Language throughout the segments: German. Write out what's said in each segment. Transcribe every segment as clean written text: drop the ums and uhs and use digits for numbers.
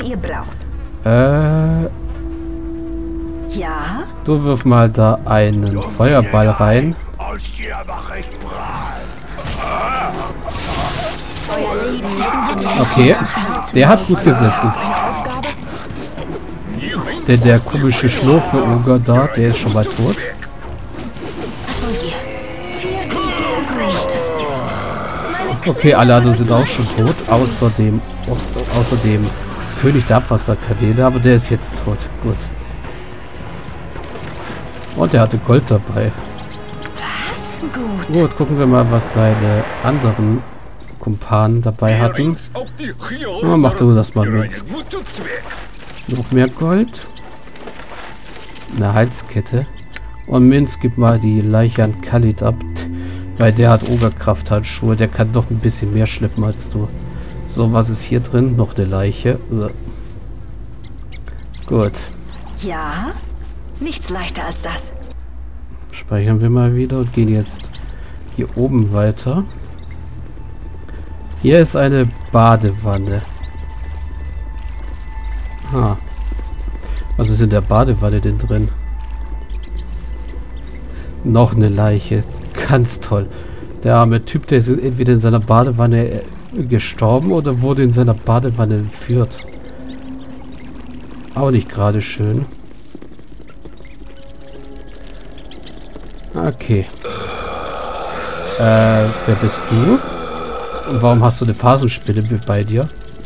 ihr braucht. Ja? Du wirf mal da einen Feuerball rein. Euer Leben liegt in Okay, der hat gut gesessen. Der komische Schlurfe-Oger da, der ist schon mal tot. Was wollt ihr? 4 Gut. Okay, alle anderen sind auch schon tot, außer dem König der Abwasserkanäle, aber der ist jetzt tot. Gut. Und er hatte Gold dabei. Was? Gut. Gut, gucken wir mal, was seine anderen Kumpanen dabei hatten. Ja, mach du das mal mit. Noch mehr Gold. Eine Halskette. Und Minz, gib mal die Leiche an Khalid ab. Weil der hat Ogerkraft-Handschuhe. Der kann doch ein bisschen mehr schleppen als du. So, was ist hier drin? Noch eine Leiche. Gut. Ja? Nichts leichter als das. Speichern wir mal wieder und gehen jetzt hier oben weiter. Hier ist eine Badewanne. Ah. Was ist in der Badewanne denn drin? Noch eine Leiche. Ganz toll. Der arme Typ, der ist entweder in seiner Badewanne gestorben oder wurde in seiner Badewanne entführt. Auch nicht gerade schön. Okay. Wer bist du? Und warum hast du eine Phasenspinne bei dir?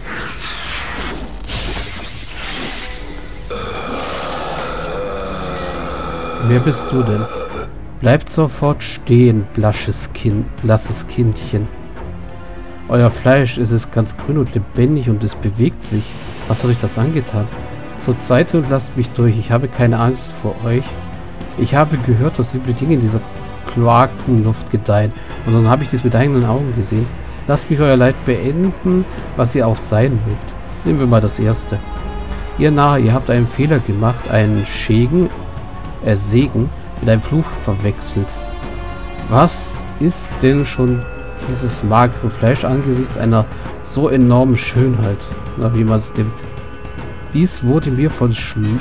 Wer bist du denn? Bleibt sofort stehen, blasses Kindchen. Euer Fleisch ist ganz grün und lebendig und es bewegt sich. Was hat euch das angetan? Zur Seite und lasst mich durch. Ich habe keine Angst vor euch. Ich habe gehört, dass üble Dinge in dieser Kloakenluft gedeihen. Und dann habe ich dies mit eigenen Augen gesehen. Lasst mich euer Leid beenden, was ihr auch sein mögt. Nehmen wir mal das erste. Ihr Narr, ihr habt einen Fehler gemacht, einen Segen mit einem Fluch verwechselt. Was ist denn schon dieses magere Fleisch angesichts einer so enormen Schönheit? Na, wie man es nimmt. Dies wurde mir von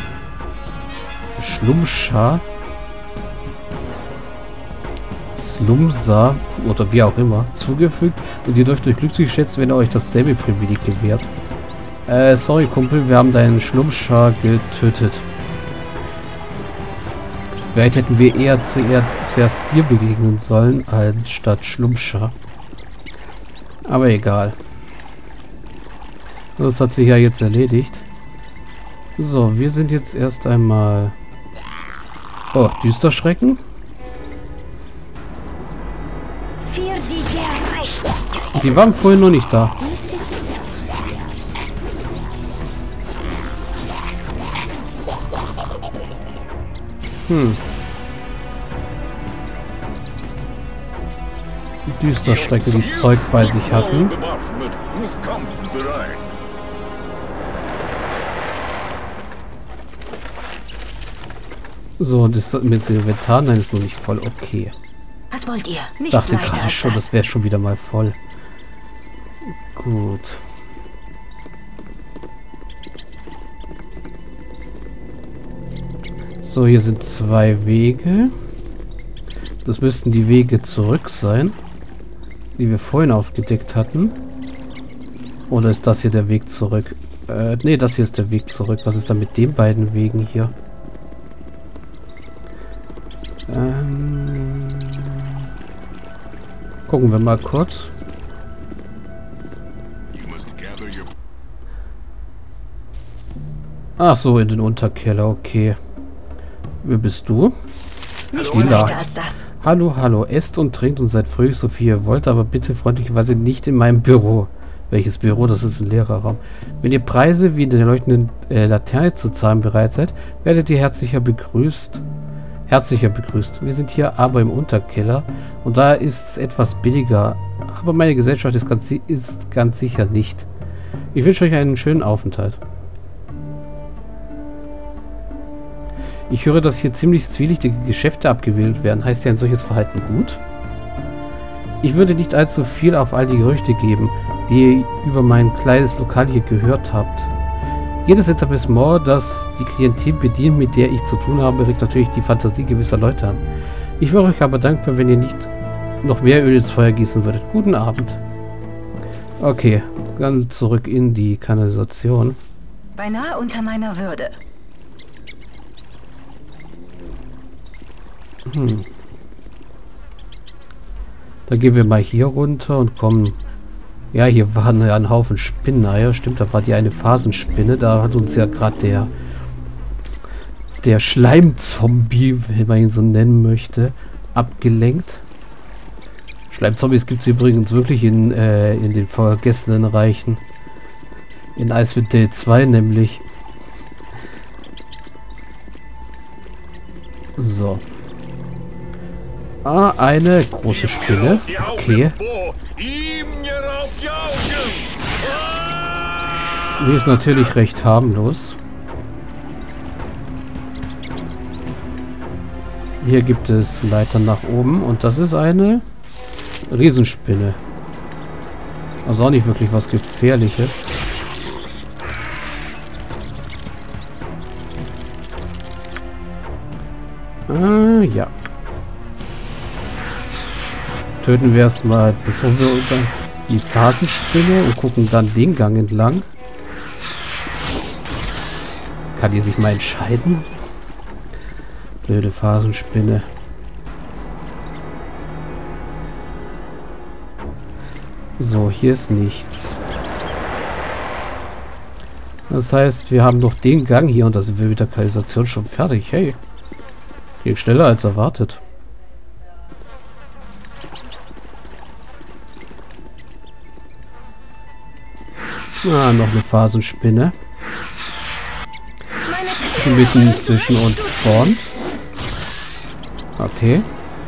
Slumsa oder wie auch immer zugefügt und ihr dürft euch glücklich schätzen, wenn ihr euch dasselbe Privileg gewährt. Sorry Kumpel, wir haben deinen Schlumpschar getötet. Vielleicht hätten wir eher zuerst dir begegnen sollen, anstatt Schlumpschar. Aber egal. Das hat sich ja jetzt erledigt. So, wir sind jetzt erst einmal... Oh, Düsterschrecken? Die waren vorhin noch nicht da. Die Düsterschrecke, die Zeug bei sich hatten. So, das mit dem Inventar, nein, ist noch nicht voll. Okay. Was wollt ihr? Ich dachte gerade schon, das wäre schon wieder mal voll. Gut. So, hier sind 2 Wege. Das müssten die Wege zurück sein, die wir vorhin aufgedeckt hatten. Oder ist das hier der Weg zurück? Nee, das hier ist der Weg zurück. Was ist da mit den beiden Wegen hier? Gucken wir mal kurz. Ach so, in den Unterkeller, okay. Wer bist du? Nichts leichter als das. Hallo, hallo. Esst und trinkt und seid fröhlich, so viel ihr wollt, aber bitte freundlicherweise nicht in meinem Büro. Welches Büro? Das ist ein leerer Raum. Wenn ihr Preise wie in der leuchtenden Laterne zu zahlen bereit seid, werdet ihr herzlicher begrüßt. Wir sind hier aber im Unterkeller und da ist es etwas billiger. Aber meine Gesellschaft ist ganz sicher nicht. Ich wünsche euch einen schönen Aufenthalt. Ich höre, dass hier ziemlich zwielichtige Geschäfte abgewählt werden. Heißt ja ein solches Verhalten gut? Ich würde nicht allzu viel auf all die Gerüchte geben, die ihr über mein kleines Lokal hier gehört habt. Jedes Etablissement, das die Klientel bedient, mit der ich zu tun habe, regt natürlich die Fantasie gewisser Leute an. Ich wäre euch aber dankbar, wenn ihr nicht noch mehr Öl ins Feuer gießen würdet. Guten Abend. Okay, dann zurück in die Kanalisation. Beinahe unter meiner Würde. Dann gehen wir mal hier runter und kommen... Ja, hier waren ja ein Haufen Spinneneier. Stimmt, da war die eine Phasenspinne. Da hat uns ja gerade der Schleimzombie, wenn man ihn so nennen möchte, abgelenkt. Schleimzombies gibt es übrigens wirklich in den vergessenen Reichen. In Icewind Dale 2 nämlich. So. Ah, eine große Spinne. Okay. Die ist natürlich recht harmlos. Hier gibt es Leitern nach oben und das ist eine Riesenspinne. Also auch nicht wirklich was Gefährliches. Ja. Töten wir erstmal, bevor wir unter die Phasenspinne und gucken dann den Gang entlang. Kann die sich mal entscheiden? Blöde Phasenspinne. So, hier ist nichts. Das heißt, wir haben noch den Gang hier und da sind wir mit der Kanalisation schon fertig. Hey, ging schneller als erwartet. Ah, noch eine Phasenspinne. Die mitten zwischen uns spawnt. Okay.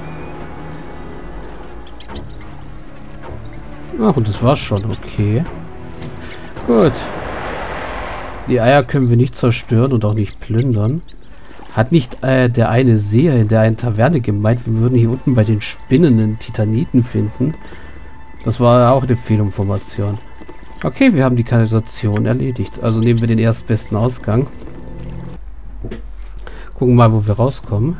Ach, und das war's schon. Okay. Gut. Die Eier können wir nicht zerstören und auch nicht plündern. Hat nicht der eine Seher in der einen Taverne gemeint, wir würden hier unten bei den Spinnen einen Titaniten finden? Das war auch eine Fehlinformation. Okay, wir haben die Kanalisation erledigt. Also nehmen wir den erstbesten Ausgang. Gucken mal, wo wir rauskommen.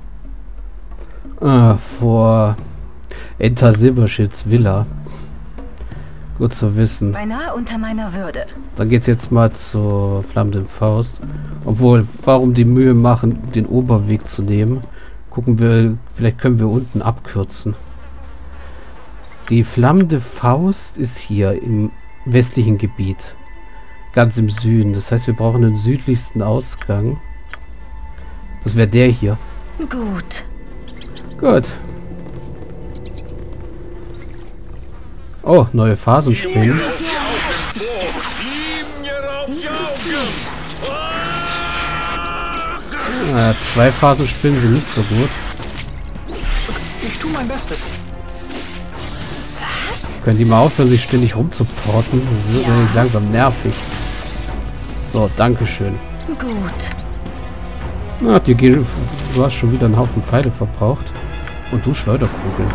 Vor Enter Silberschilds Villa. Gut zu wissen. Beinahe unter meiner Würde. Dann geht's jetzt mal zur flammenden Faust. Obwohl, warum die Mühe machen, den Oberweg zu nehmen? Gucken wir, vielleicht können wir unten abkürzen. Die flammende Faust ist hier im westlichen Gebiet. Ganz im Süden. Das heißt, wir brauchen den südlichsten Ausgang. Das wäre der hier. Gut. Gut. Oh, neue Phasenspinnen. Zwei Phasenspinnen sind nicht so gut. Ich tue mein Bestes. Was? Können die mal aufhören, sich ständig rumzuporten? Das wird nämlich langsam nervig. So, dankeschön. Gut. Na, du hast schon wieder einen Haufen Pfeile verbraucht. Und du Schleuderkugeln.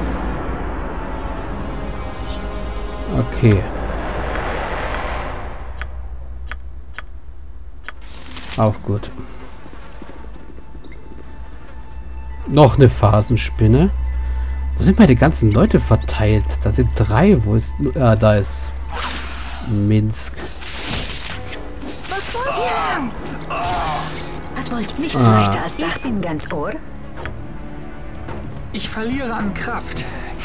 Okay. Auch gut. Noch eine Phasenspinne. Wo sind meine ganzen Leute verteilt? Da sind 3. Wo ist... Ah, da ist... Minsk. Was wollt ihr? Was wollt ihr? Nichts leichter als das. Ich bin ganz ohr. Ich verliere an Kraft.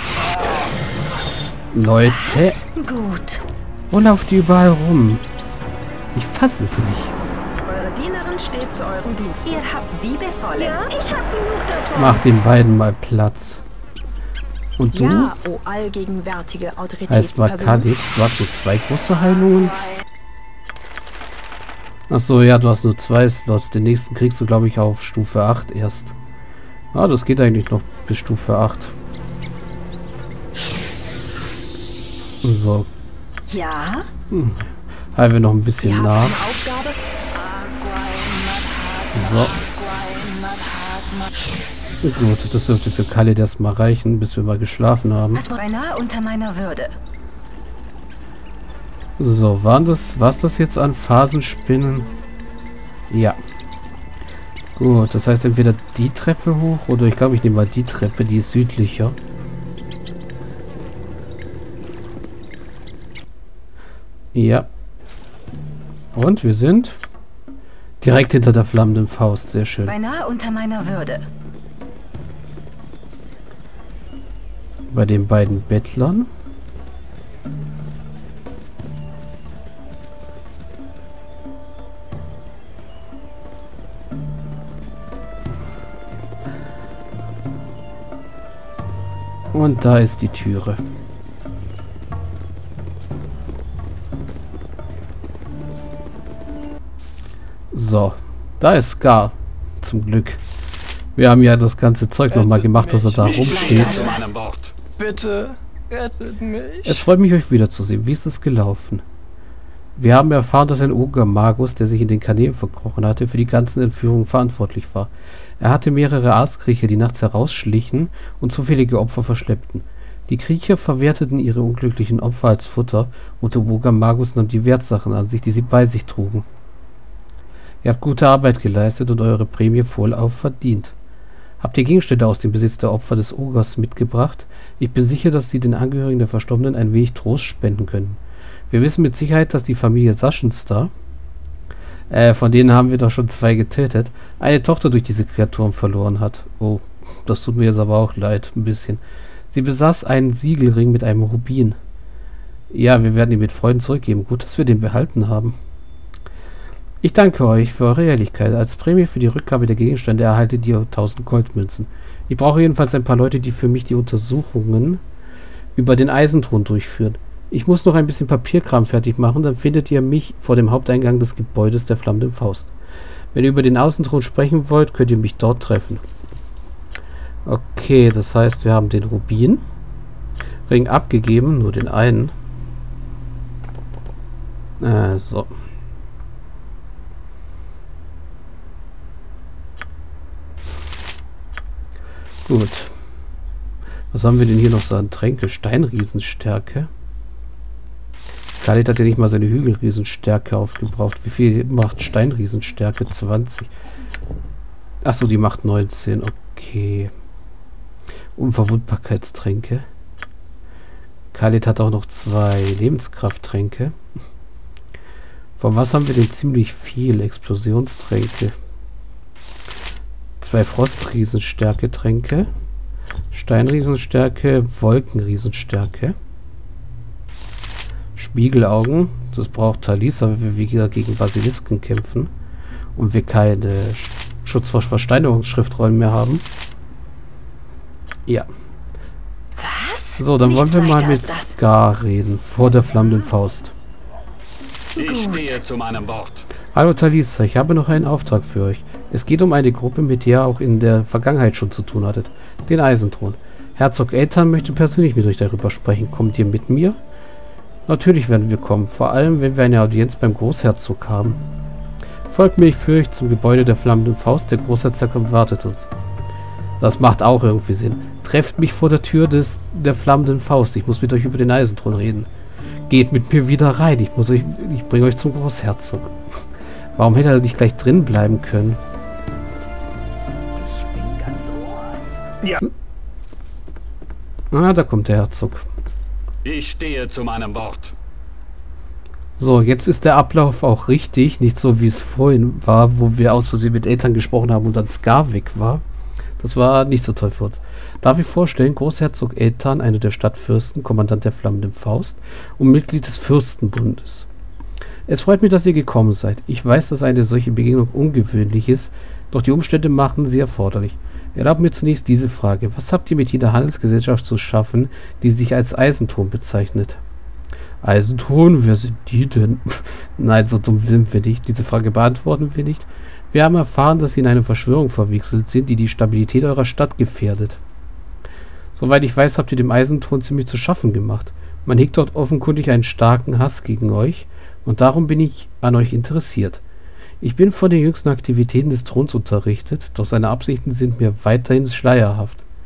Leute. Was? Gut. Wo lauft ihr überall rum? Ich fasse es nicht. Eure Dienerin steht zu eurem Dienst. Ihr habt wie befohlen. Ja, ich hab genug davon. Mach den beiden mal Platz. Und du? Ja, o allgegenwärtige Heißt mal Autoritätsperson. Khalid. Du hast nur 2 große Heilungen. Achso, ja, du hast nur 2 Slots. Den nächsten kriegst du, glaube ich, auf Stufe 8 erst. Ah, das geht eigentlich noch bis Stufe 8. So. Ja? Halten wir noch ein bisschen Ihr habt nach. eine Aufgabe. So. Gut, das dürfte für Khalid erstmal reichen, bis wir mal geschlafen haben. Was war beinahe unter meiner Würde? So, war's das jetzt an Phasenspinnen? Ja. Gut, das heißt entweder die Treppe hoch oder ich glaube, ich nehme mal die Treppe, die ist südlicher. Ja. Und wir sind direkt hinter der flammenden Faust. Sehr schön. Beinahe unter meiner Würde. Bei den beiden Bettlern. Und da ist die Türe. So, da ist Scar. Zum Glück. Wir haben ja das ganze Zeug nochmal gemacht, dass er da rumsteht. Bitte, rettet mich. Es freut mich, euch wiederzusehen. Wie ist es gelaufen? Wir haben erfahren, dass ein Ogre-Magus, der sich in den Kanälen verkrochen hatte, für die ganzen Entführungen verantwortlich war. Er hatte mehrere Aaskriecher, die nachts herausschlichen und zufällige Opfer verschleppten. Die Kriecher verwerteten ihre unglücklichen Opfer als Futter und der Ogre-Magus nahm die Wertsachen an sich, die sie bei sich trugen. Ihr habt gute Arbeit geleistet und eure Prämie vollauf verdient. Habt ihr Gegenstände aus dem Besitz der Opfer des Ogers mitgebracht? Ich bin sicher, dass sie den Angehörigen der Verstorbenen ein wenig Trost spenden können. Wir wissen mit Sicherheit, dass die Familie Saschenstar, von denen haben wir doch schon 2 getötet, eine Tochter durch diese Kreaturen verloren hat. Oh, das tut mir jetzt aber auch leid, ein bisschen. Sie besaß einen Siegelring mit einem Rubin. Ja, wir werden ihn mit Freuden zurückgeben. Gut, dass wir den behalten haben. Ich danke euch für eure Ehrlichkeit. Als Prämie für die Rückgabe der Gegenstände erhaltet ihr 1000 Goldmünzen. Ich brauche jedenfalls ein paar Leute, die für mich die Untersuchungen über den Eisenthron durchführen. Ich muss noch ein bisschen Papierkram fertig machen, dann findet ihr mich vor dem Haupteingang des Gebäudes der flammenden Faust. Wenn ihr über den Außenthron sprechen wollt, könnt ihr mich dort treffen. Okay, das heißt, wir haben den Rubin. Ring abgegeben, nur den einen. So. Gut. Was haben wir denn hier noch so an Tränke? Steinriesenstärke. Khalid hat ja nicht mal seine Hügelriesenstärke aufgebraucht. Wie viel macht Steinriesenstärke? 20. Achso, die macht 19. Okay. Unverwundbarkeitstränke. Khalid hat auch noch 2 Lebenskrafttränke. Von was haben wir denn ziemlich viel? Explosionstränke. 2 Frostriesenstärke-Tränke. Steinriesenstärke, Wolkenriesenstärke. Spiegelaugen. Das braucht Talisa, wenn wir wieder gegen Basilisken kämpfen. Und wir keine Schutz vor Versteinerungsschriftrollen mehr haben. Ja. Was? So, dann wollen wir Nichts mal mit leichter als das. Scar reden. Vor der flammenden Faust. Ich stehe zu meinem Wort. Hallo Talisa, ich habe noch einen Auftrag für euch. Es geht um eine Gruppe, mit der ihr auch in der Vergangenheit schon zu tun hattet. Den Eisenthron. Herzog Ethan möchte persönlich mit euch darüber sprechen. Kommt ihr mit mir? Natürlich werden wir kommen. Vor allem, wenn wir eine Audienz beim Großherzog haben. Folgt mir, ich führe euch zum Gebäude der flammenden Faust. Der Großherzog erwartet uns. Das macht auch irgendwie Sinn. Trefft mich vor der Tür der flammenden Faust. Ich muss mit euch über den Eisenthron reden. Geht mit mir wieder rein. Ich bringe euch zum Großherzog. Warum hätte er nicht gleich drin bleiben können? Ich bin ganz ohr. Ja. Ah, da kommt der Herzog. Ich stehe zu meinem Wort. So, jetzt ist der Ablauf auch richtig. Nicht so, wie es vorhin war, wo wir aus Versehen mit Ethan gesprochen haben und dann Scar weg war. Das war nicht so toll für uns. Darf ich vorstellen, Großherzog Ethan, einer der Stadtfürsten, Kommandant der flammenden Faust und Mitglied des Fürstenbundes. Es freut mich, dass ihr gekommen seid. Ich weiß, dass eine solche Begegnung ungewöhnlich ist, doch die Umstände machen sie erforderlich. Erlaubt mir zunächst diese Frage. Was habt ihr mit jeder Handelsgesellschaft zu schaffen, die sich als Eisenthron bezeichnet? Eisenthron? Wer sind die denn? Nein, so dumm sind wir nicht. Diese Frage beantworten wir nicht. Wir haben erfahren, dass sie in eine Verschwörung verwickelt sind, die die Stabilität eurer Stadt gefährdet. Soweit ich weiß, habt ihr dem Eisenthron ziemlich zu schaffen gemacht. Man hegt dort offenkundig einen starken Hass gegen euch und darum bin ich an euch interessiert. Ich bin von den jüngsten Aktivitäten des Throns unterrichtet, doch seine Absichten sind mir weiterhin schleierhaft.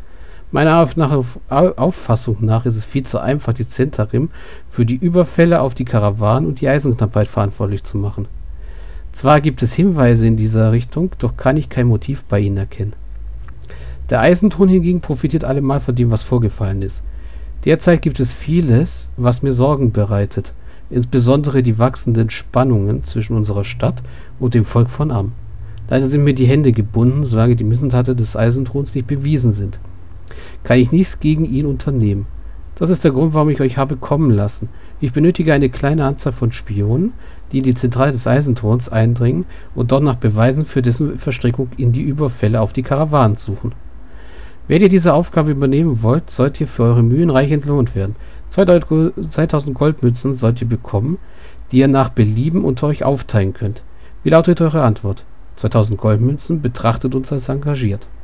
Meiner Auffassung nach ist es viel zu einfach, die Zentarim für die Überfälle auf die Karawanen und die Eisenknappheit verantwortlich zu machen. Zwar gibt es Hinweise in dieser Richtung, doch kann ich kein Motiv bei ihnen erkennen. Der Eisenthron hingegen profitiert allemal von dem, was vorgefallen ist. Derzeit gibt es vieles, was mir Sorgen bereitet, insbesondere die wachsenden Spannungen zwischen unserer Stadt und dem Volk von Am. Leider sind mir die Hände gebunden, solange die Missetaten des Eisenthrons nicht bewiesen sind. Kann ich nichts gegen ihn unternehmen. Das ist der Grund, warum ich euch habe kommen lassen. Ich benötige eine kleine Anzahl von Spionen, die in die Zentrale des Eisenthrons eindringen und dort nach Beweisen für dessen Verstrickung in die Überfälle auf die Karawanen suchen. Wenn ihr diese Aufgabe übernehmen wollt, sollt ihr für eure Mühen reich entlohnt werden. 2000 Goldmünzen sollt ihr bekommen, die ihr nach Belieben unter euch aufteilen könnt. Wie lautet eure Antwort? 2000 Goldmünzen, betrachtet uns als engagiert.